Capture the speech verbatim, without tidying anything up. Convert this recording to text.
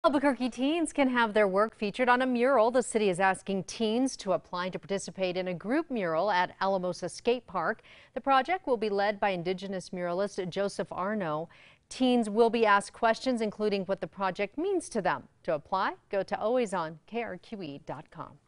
Albuquerque teens can have their work featured on a mural. The city is asking teens to apply to participate in a group mural at Alamosa Skate Park. The project will be led by Indigenous muralist Joseph Arno. Teens will be asked questions including what the project means to them. To apply, go to always on K R Q E dot com.